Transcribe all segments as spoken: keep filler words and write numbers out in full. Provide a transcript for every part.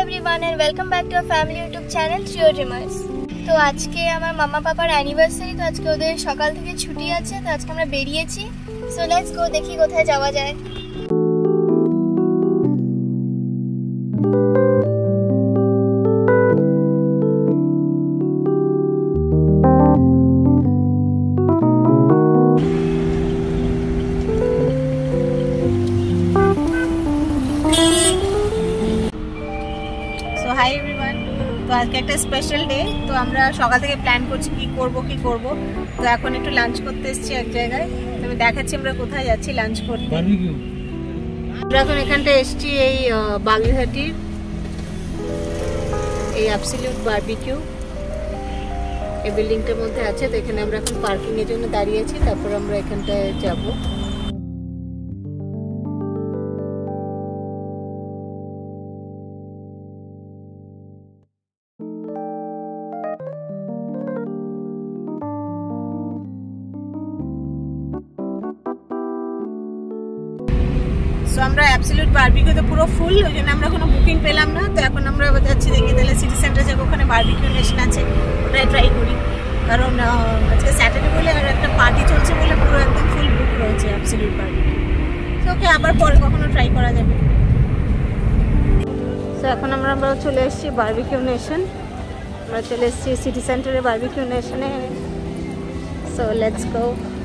everyone and welcome back to our family YouTube channel Trio Dreamers। তো আজকে আমার মামা পাপার অ্যানিভার্সারি, তো আজকে ওদের সকাল থেকে ছুটি আছে, তো আজকে আমরা বেরিয়েছি। সো লেটস গো, দেখি কোথায় যাওয়া যায়। হাই এভরিওয়ান, তো আজকে একটা স্পেশাল ডে। তো আমরা সকাল থেকে প্ল্যান করছি কি করব কি করব। তো এখন একটু লাঞ্চ করতে এসেছি এক জায়গায়, তো আমি দেখাচ্ছি আমরা কোথায় যাচ্ছি লাঞ্চ করতে। আমরা এখন এখানটা এসেছি এই বাগেরহাটির এই অ্যাবসলিউট বারবিকিউ এই বিল্ডিংটার মধ্যে আছে। তো এখানে আমরা এখন পার্কিং এর জন্য দাঁড়িয়ে আছি, তারপর আমরা এখানটায় যাব। তো আমরা অ্যাবসলিউট বারবিকিউতে পুরো ফুল, ওই জন্য আমরা কোনো বুকিং পেলাম না। তো এখন আমরা যাচ্ছি, দেখি তাহলে সিটি সেন্টার যাবো, ওখানে বারবিকিউ নেশন আছে, ওটাই ট্রাই করি। কারণ আজকে স্যাটারডে বলে আর একটা পার্টি চলছে বলে পুরো একদম ফুল বুক রয়েছে অ্যাবসলিউট বারবিকিউ। তো ওকে আবার পরে কখনো ট্রাই করা যাবে। তো এখন আমরা আমরা চলে এসেছি বারবিকিউ নেশন, আমরা চলে এসেছি সিটি সেন্টারে বারবিকিউ নেশনে। So let's go.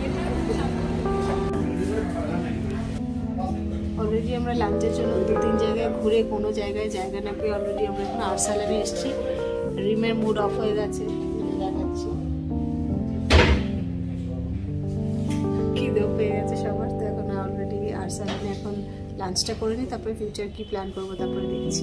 অলরেডি আমরা লাঞ্চের জন্য দু তিন জায়গায় ঘুরে কোনো জায়গায় জায়গা না পেয়ে অলরেডি আমরা এখন আর্সালানে এসেছি। রিমের মুড অফ হয়ে গেছে, দেখাচ্ছি কি দেও পেয়ে গেছে সবার। তো এখন অলরেডি আর্সালানে এখন লাঞ্চটা করে নিই, তারপরে ফিউচার কি প্ল্যান করবো তারপরে দেখছি।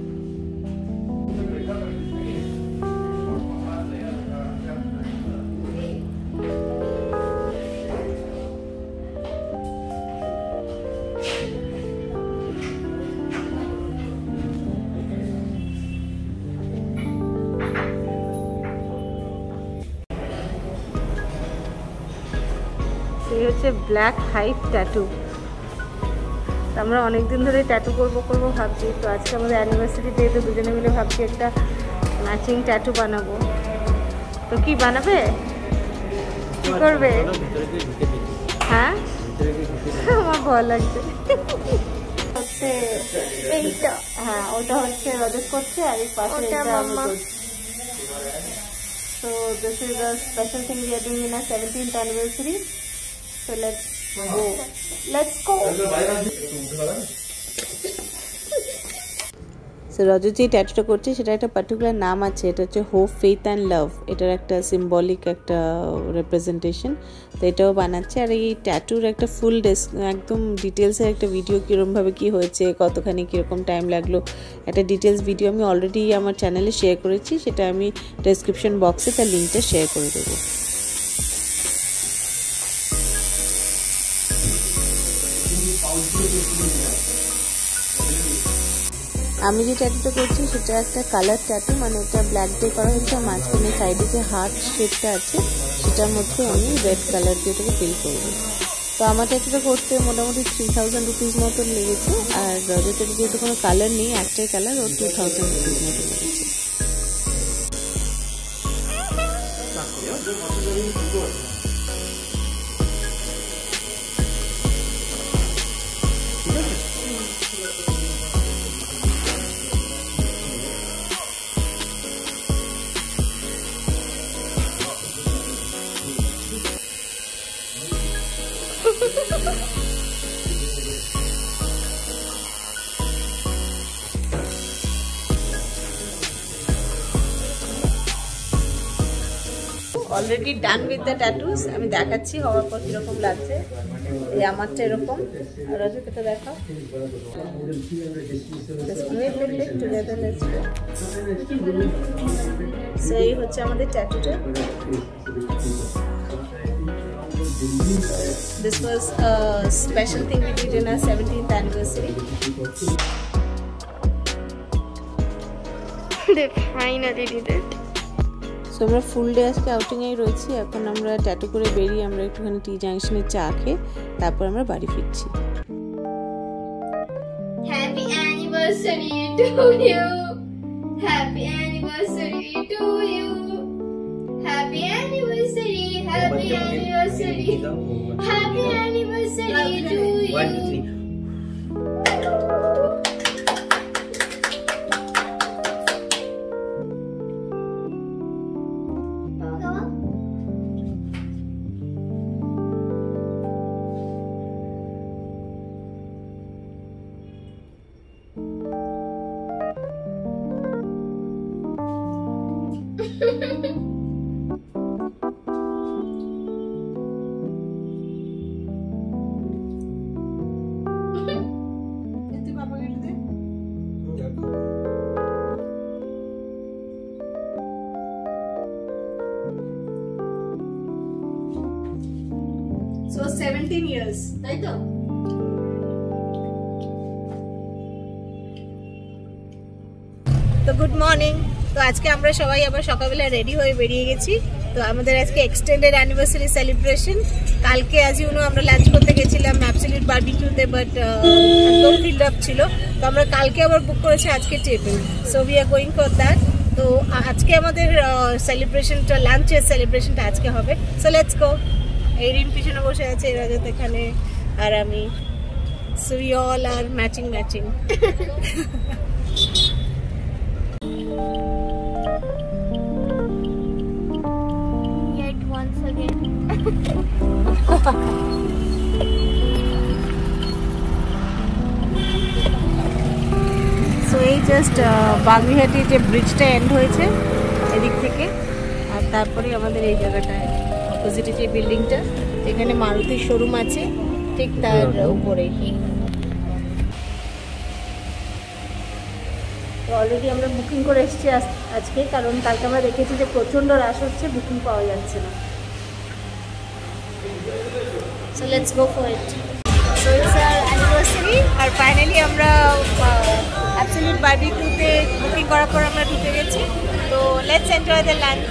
এই হচ্ছে ব্ল্যাক হাইপ ট্যাটু। আমরা অনেকদিন ধরে ট্যাটু করবো করবো ভাবছি। তো আজকে আমাদের অ্যানিভার্সারি ডে, তো দুজনে মিলে ভাবছি একটা ম্যাচিং ট্যাটু বানাবো। তো কি বানাবে, কি করবে? হ্যাঁ আমার ভয় লাগছে। হচ্ছে এইটা, হ্যাঁ ওটা হচ্ছে রজত করছে, আর এই পাশে এটা আমি করছি। So this is a special thing we are doing in our seventeenth anniversary. So let's go. Let's go. So Rajat যে ট্যাটুটা করছে সেটা একটা পার্টিকুলার নাম আছে, এটা হচ্ছে হোপ ফেথ অ্যান্ড লাভ। এটার একটা সিম্বলিক একটা রিপ্রেজেন্টেশন। তো এটাও বানাচ্ছে। আর এই ট্যাটুর একটা ফুল একদম ডিটেলসের একটা ভিডিও, কীরকমভাবে কী হয়েছে, কতখানি কীরকম টাইম লাগলো, একটা ডিটেলস ভিডিও আমি অলরেডি আমার চ্যানেলে শেয়ার করেছি। সেটা আমি ডেসক্রিপশন বক্সে তার লিঙ্কটা শেয়ার করে দেবো। আমি যে ট্যাটুটা করছি সেটা একটা কালার ট্যাটু, মানে এটা ব্ল্যাক দিয়ে করা হয়েছে। মাঝখানে সাইডে যে হার্ট শেপটা আছে সেটার মধ্যে আমি রেড কালার দিয়ে ওটাকে ফিল করবো। তো আমার ট্যাটুটা করতে মোটামুটি থ্রি থাউজেন্ড রুপিস মতন লেগেছে। আর রজতের যেহেতু কোনো কালার নেই, একটাই কালার, ও টু থাউজেন্ড রুপিস মতন লেগেছে। Already done with the tattoos. আমি দেখাচ্ছি হওয়ার পর কিরকম লাগছে। এই আমারটা এরকম, আর রজতটা দেখাও। সো এই হচ্ছে আমাদের ট্যাটুটা। This was a special thing we did in our seventeenth anniversary. They finally did it. So আমরা ফুল ডে আজকে আউটিংয়েই রয়েছি। এখন আমরা ট্যাটু করে বেরিয়ে আমরা একটুখানি টি জাংশনে চা খেয়ে তারপর আমরা বাড়ি ফিরছি। Happy anniversary to you. Happy anniversary to you. Happy anniversary, happy anniversary, happy anniversary to you. One, two, three. So seventeen years, তাই তো? তো গুড মর্নিং। তো আজকে আমরা সবাই আবার সকালবেলা রেডি হয়ে বেরিয়ে গেছি। তো আমাদের আজকে এক্সটেন্ডেড অ্যানিভার্সারি সেলিব্রেশন। কালকে আজ ইউনো আমরা লাঞ্চ করতে গেছিলাম অ্যাবসলিউট বারবিকিউতে, বাট একদম ফিল্ড আপ ছিল। তো আমরা কালকে আবার বুক করেছি আজকে table, so we are going for that. তো আজকে আমাদের সেলিব্রেশনটা, লাঞ্চের সেলিব্রেশনটা আজকে হবে। So let's go. এই রিম পিছনে বসে আছে, রাজত এখানে, আর আমি। So we all are matching matching. Yet once again. So এই জাস্ট বাগনিহাটি যে ব্রিজটা এন্ড হয়েছে এদিক থেকে, আর তারপরে আমাদের এই জায়গাটায় অপোজিটে যে বিল্ডিংটা, এখানে মারুতির শোরুম আছে ঠিক তার উপরেই। তো অলরেডি আমরা বুকিং করে এসেছি আজকে, কারণ কালকে আমরা দেখেছি যে প্রচণ্ড রাশ হচ্ছে, বুকিং পাওয়া যাচ্ছে না। So let's go for it. So it's our anniversary, আর ফাইনালি আমরা অ্যাবসলিউট বারবিকিউতে বুকিং করার পর আমরা ঢুকে গেছি। তো লেটস এনজয় দ্য লাঞ্চ।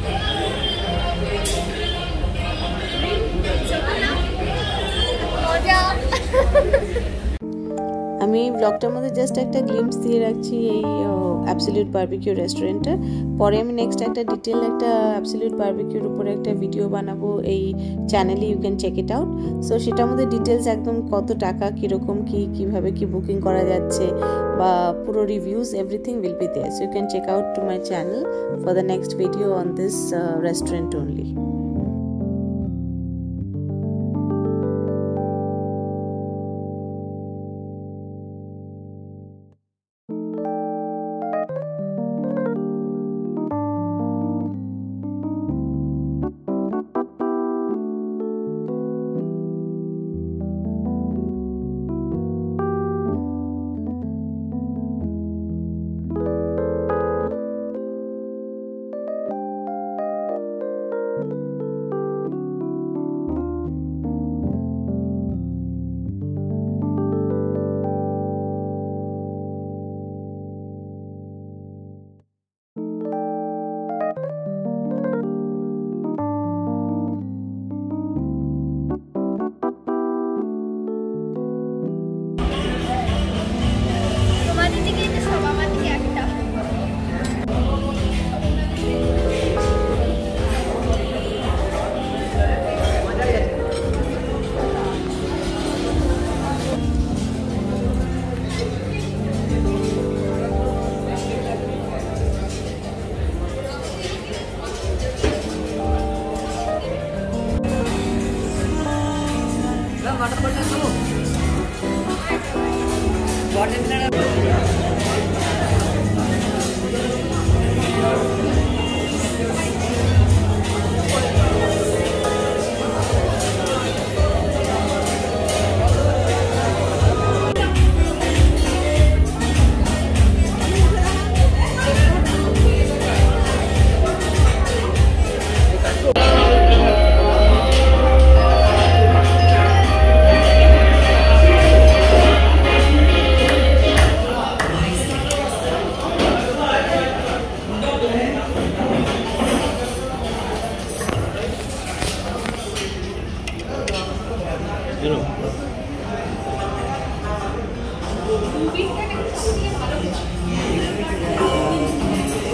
আমি এই ব্লগটার মধ্যে জাস্ট একটা গ্লিম্পস দিয়ে রাখছি এই অ্যাবসলিউট বারবিকিউ রেস্টুরেন্টের। পরে আমি নেক্সট একটা ডিটেল একটা অ্যাবসলিউট বারবিকিউর উপরে একটা ভিডিও বানাবো এই চ্যানেলে, you can check it out. So সেটার মধ্যে ডিটেলস একদম কত টাকা, কীরকম কী, কীভাবে কী বুকিং করা যাচ্ছে, বা পুরো reviews, everything will be there. So you can check out to my channel for the next video on this restaurant only.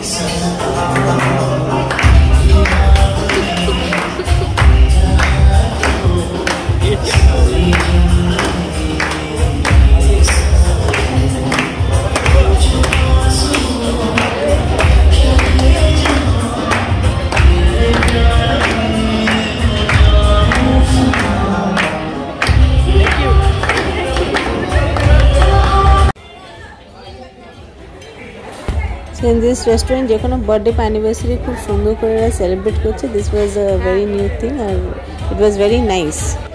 in this restaurant যে কোনো বার্থডে অ্যানিভার্সারি খুব সুন্দর করে সেলিব্রেট করছে. This was a very new thing আর it was very nice.